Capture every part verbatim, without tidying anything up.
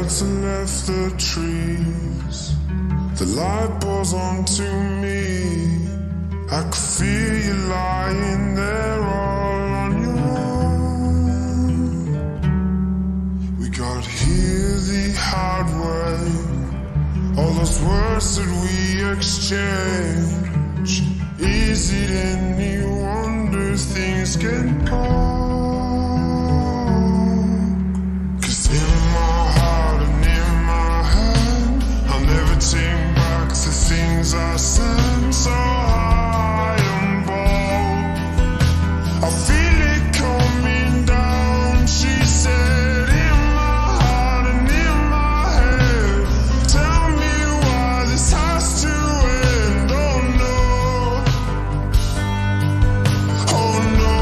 birds have left the trees. The light pours onto me. I could feel you lying there all on your own. We got here the hard way. All those words that we exchange. Is it any wonder things can go? Cause in my heart and in my hand, I'll never take back the things I said. So high and bold, I feel it coming down. She said in my heart and in my head, tell me why this has to end. Oh no, oh no,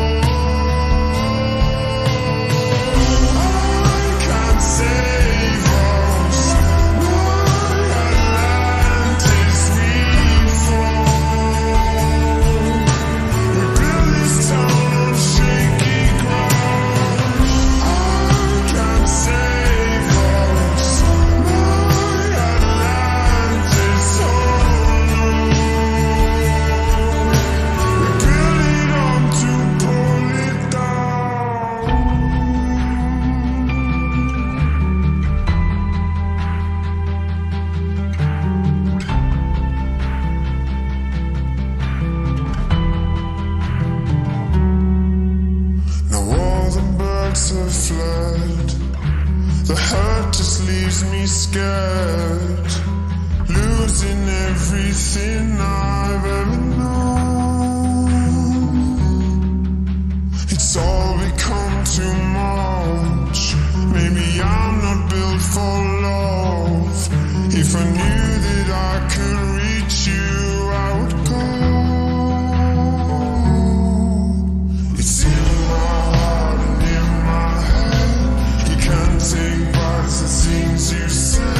I can't save us. My Atlantis we fall. We built this town on shaky ground. I can't save us. My Atlantis, oh no. We built it up to pull it down. Now all the birds have fled. The hurt just leaves me scared, losing everything I've ever known. It's all become too much. Maybe I'm not built for love. If I knew that I could reach you, I would go. It's in my heart and in my head. You can't take back the things you said.